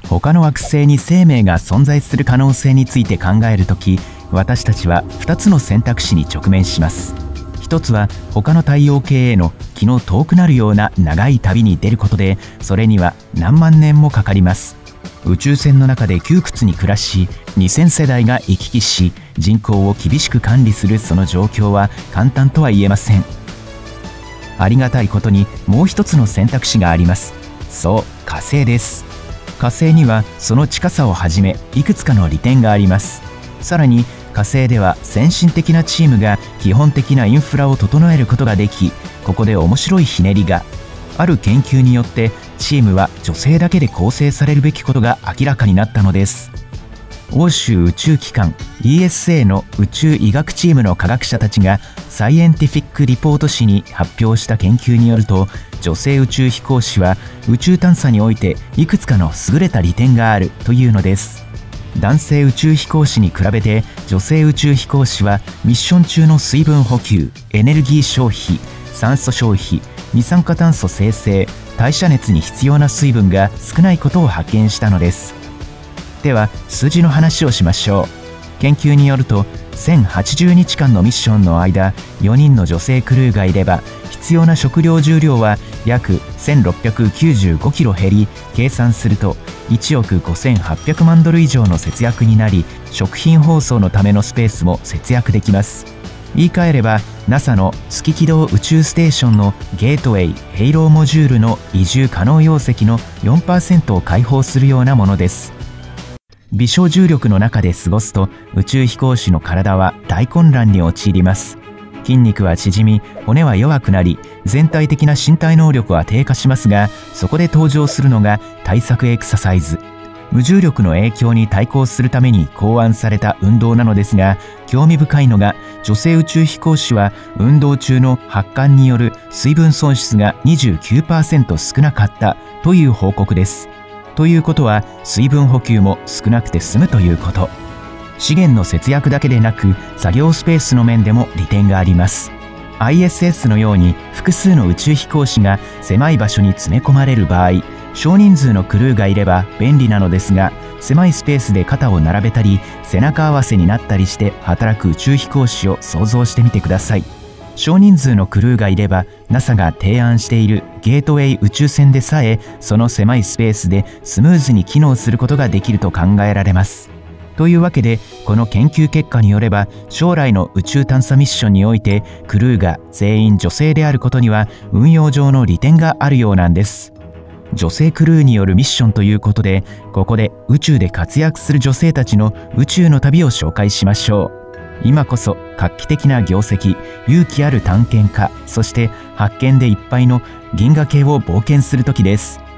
他の惑星に生命が存在する可能性について考えるとき、私たちは2つの選択肢に直面します。一つは他の太陽系への気の遠くなるような長い旅に出ることで、それには何万年もかかります。宇宙船の中で窮屈に暮らし、2000世代が行き来し、人口を厳しく管理するその状況は簡単とは言えません。ありがたいことにもう一つの選択肢があります。そう、火星です。火星にはその近さをはじめいくつかの利点があります。さらに火星では先進的なチームが基本的なインフラを整えることができ、ここで面白いひねりが。ある研究によってチームは女性だけで構成されるべきことが明らかになったのです。欧州宇宙機関 ESA の宇宙医学チームの科学者たちがサイエンティフィック・リポート誌に発表した研究によると、女性宇宙飛行士は宇宙探査においていくつかの優れた利点があるというのです。男性宇宙飛行士に比べて女性宇宙飛行士はミッション中の水分補給、エネルギー消費、酸素消費、二酸化炭素生成、代謝熱に必要な水分が少ないことを発見したのです。では数字の話をしましょう。研究によると1080日間のミッションの間、4人の女性クルーがいれば必要な食料重量は約1695キロ減り、計算すると1億5800万ドル以上の節約になり、食品包装のためのスペースも節約できます。言い換えれば NASA の月軌道宇宙ステーションのゲートウェイ・ヘイローモジュールの移住可能容積の 4% を開放するようなものです。微小重力の中で過ごすと宇宙飛行士の体は大混乱に陥ります。筋肉は縮み、骨は弱くなり、全体的な身体能力は低下しますが、そこで登場するのが対策エクササイズ。無重力の影響に対抗するために考案された運動なのですが、興味深いのが女性宇宙飛行士は運動中の発汗による水分損失が 29% 少なかったという報告です。ということは水分補給も少なくて済むということ。資源の節約だけでなく作業スペースの面でも利点があります。ISS のように複数の宇宙飛行士が狭い場所に詰め込まれる場合、少人数のクルーがいれば便利なのですが、狭いスペースで肩を並べたり背中合わせになったりして働く宇宙飛行士を想像してみてください。少人数のクルーがいれば NASA が提案しているゲートウェイ宇宙船でさえその狭いスペースでスムーズに機能することができると考えられます。というわけでこの研究結果によれば、将来の宇宙探査ミッションにおいてクルーが全員女性であることには運用上の利点があるようなんです。女性クルーによるミッションということで、ここで宇宙で活躍する女性たちの宇宙の旅を紹介しましょう。今こそ画期的な業績、勇気ある探検家、そして発見でいっぱいの銀河系を冒険する時です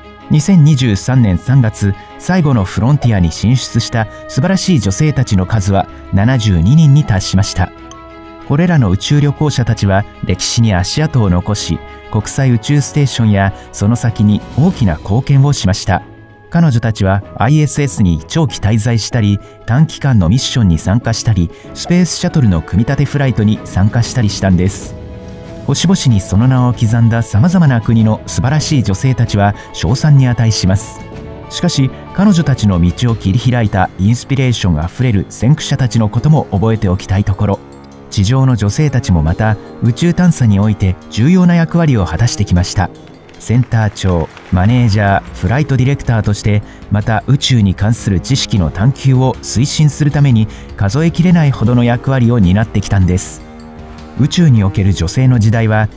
。2023年3月、最後のフロンティアに進出した素晴らしい女性たちの数は72人に達しました。これらの宇宙旅行者たちは歴史に足跡を残し、国際宇宙ステーションやその先に大きな貢献をしました。彼女たちは ISS に長期滞在したり、短期間のミッションに参加したり、スペースシャトルの組み立てフライトに参加したりしたんです。星々にその名を刻んださまざまな国の素晴らしい女性たちは称賛に値します。しかし彼女たちの道を切り開いたインスピレーションあふれる先駆者たちのことも覚えておきたいところ、地上の女性たちもまた宇宙探査において重要な役割を果たしてきました。センター長、マネージャー、フライトディレクターとして、また宇宙に関する知識の探求を推進するために数えきれないほどの役割を担ってきたんです。宇宙における女性の時代は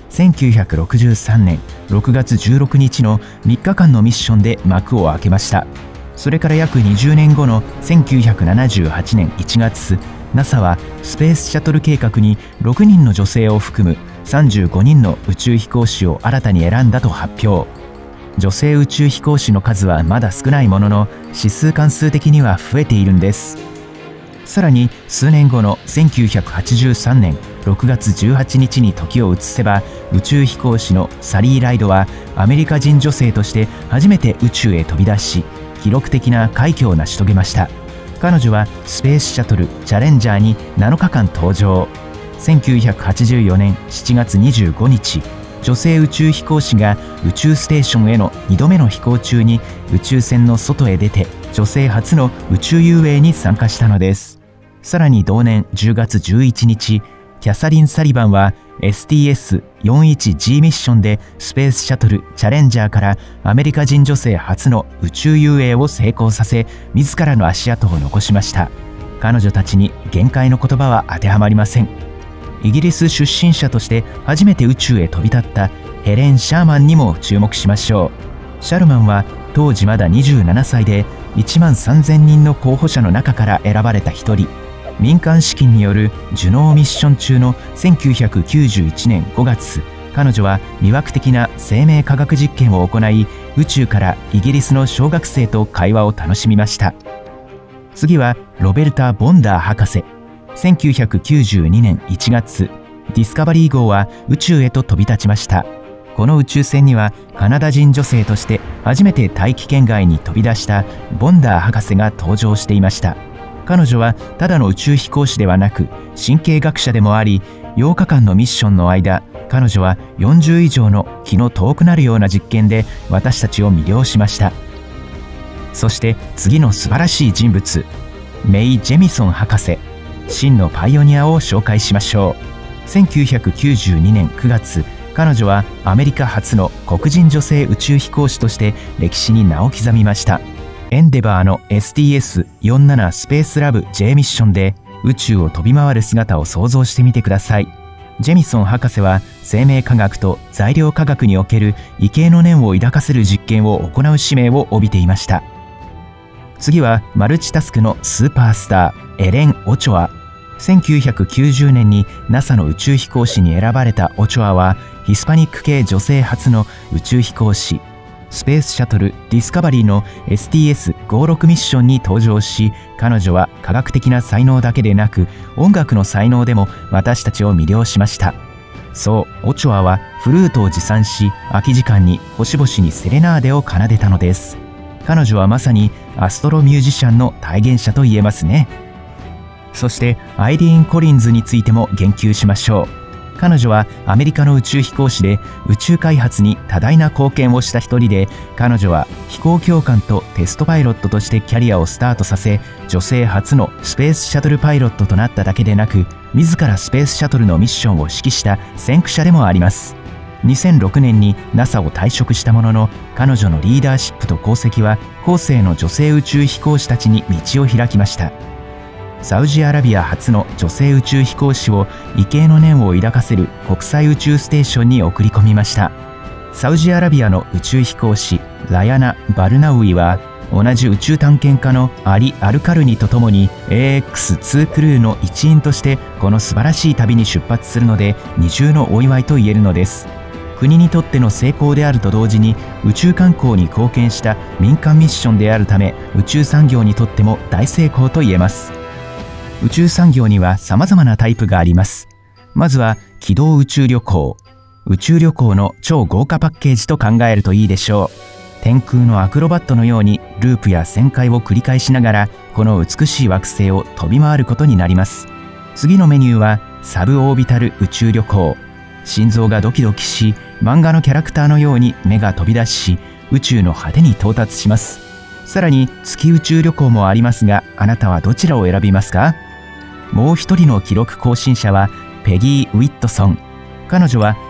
1963年6月16日の3日間のミッションで幕を開けました。それから約20年後の1978年1月、NASA はスペースシャトル計画に6人の女性を含む35人の宇宙飛行士を新たに選んだと発表。女性宇宙飛行士の数はまだ少ないものの、指数関数的には増えているんです。さらに数年後の1983年6月18日に時を移せば、宇宙飛行士のサリー・ライドはアメリカ人女性として初めて宇宙へ飛び出し、記録的な快挙を成し遂げました。彼女はスペースシャトルチャレンジャーに7日間搭乗。1984年7月25日、 女性宇宙飛行士が宇宙ステーションへの2度目の飛行中に宇宙船の外へ出て女性初の宇宙遊泳に参加したのです。さらに同年10月11日、キャサリン・サリバンは STS-41G ミッションでスペースシャトルチャレンジャーからアメリカ人女性初の宇宙遊泳を成功させ、自らの足跡を残しました。彼女たちに限界の言葉は当てはまりません。イギリス出身者として初めて宇宙へ飛び立ったヘレン・シャーマンにも注目しましょう。シャルマンは当時まだ27歳で1万3000人の候補者の中から選ばれた一人。民間資金によるジュノーミッション中の1991年5月、彼女は魅惑的な生命科学実験を行い、宇宙からイギリスの小学生と会話を楽しみました。次はロベルタ・ボンダー博士。1992年1月、ディスカバリー号は宇宙へと飛び立ちました。この宇宙船にはカナダ人女性として初めて大気圏外に飛び出したボンダー博士が登場していました。彼女はただの宇宙飛行士ではなく神経学者でもあり、8日間のミッションの間、彼女は40以上の気の遠くなるような実験で私たちを魅了しました。そして次の素晴らしい人物、メイ・ジェミソン博士、真のパイオニアを紹介しましょう。1992年9月、彼女はアメリカ初の黒人女性宇宙飛行士として歴史に名を刻みました。エンデバーの STS-47 スペースラブ J ミッションで宇宙を飛び回る姿を想像してみてください。ジェミソン博士は生命科学と材料科学における畏敬の念を抱かせる実験を行う使命を帯びていました。次はマルチタスクのスーパースター、エレン・オチョア。1990年に NASA の宇宙飛行士に選ばれたオチョアはヒスパニック系女性初の宇宙飛行士。スペースシャトルディスカバリーの STS-56 ミッションに登場し、彼女は科学的な才能だけでなく音楽の才能でも私たちを魅了しました。そう、オチョアはフルートを持参し、空き時間に星々にセレナーデを奏でたのです。彼女はまさにアストロミュージシャンの体現者と言えますね。そしてアイリーン・コリンズについても言及しましょう。彼女はアメリカの宇宙飛行士で宇宙開発に多大な貢献をした一人で、彼女は飛行教官とテストパイロットとしてキャリアをスタートさせ、女性初のスペースシャトルパイロットとなっただけでなく、自らスペースシャトルのミッションを指揮した先駆者でもあります。2006年に NASA を退職したものの、彼女のリーダーシップと功績は後世の女性宇宙飛行士たちに道を開きました。サウジアラビア初の女性宇宙飛行士を畏敬の念を抱かせる国際宇宙ステーションに送り込みました。サウジアラビアの宇宙飛行士ラヤナ・バルナウイは同じ宇宙探検家のアリ・アルカルニとともに AX2 クルーの一員としてこの素晴らしい旅に出発するので、二重のお祝いと言えるのです。国にとっての成功であると同時に宇宙観光に貢献した民間ミッションであるため、宇宙産業にとっても大成功と言えます。宇宙産業には様々なタイプがあります。まずは軌道宇宙旅行。宇宙旅行の超豪華パッケージと考えるといいでしょう。天空のアクロバットのようにループや旋回を繰り返しながら、この美しい惑星を飛び回ることになります。次のメニューはサブオービタル宇宙旅行。心臓がドキドキし、漫画のキャラクターのように目が飛び出し、宇宙の果てに到達します。さらに月宇宙旅行もありますが、あなたはどちらを選びますか？もう一人の記録更新者はペギー・ウィットソン。彼女は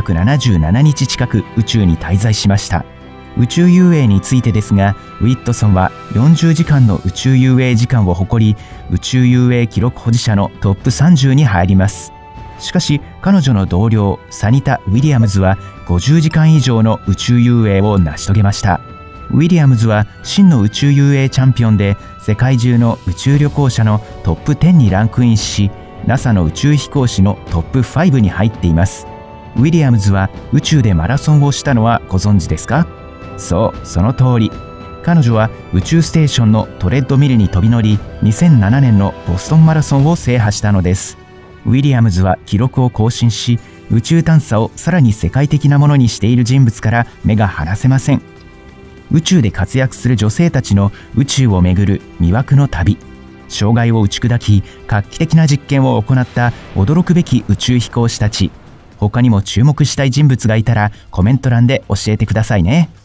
377日近く宇宙に滞在しました。宇宙遊泳についてですが、ウィットソンは40時間の宇宙遊泳時間を誇り、宇宙遊泳記録保持者のトップ30に入ります。しかし彼女の同僚サニタ・ウィリアムズは50時間以上の宇宙遊泳を成し遂げました。ウィリアムズは真の宇宙遊泳チャンピオンで、世界中の宇宙旅行者のトップ10にランクインし、 NASA の宇宙飛行士のトップ5に入っています。ウィリアムズは宇宙でマラソンをしたのはご存知ですか？そう、その通り。彼女は宇宙ステーションのトレッドミルに飛び乗り、2007年のボストンマラソンを制覇したのです。ウィリアムズは記録を更新し、宇宙探査をさらに世界的なものにしている人物から目が離せません。宇宙で活躍する女性たちの宇宙をめぐる魅惑の旅。障害を打ち砕き画期的な実験を行った驚くべき宇宙飛行士たち。 他にも注目したい人物がいたらコメント欄で教えてくださいね。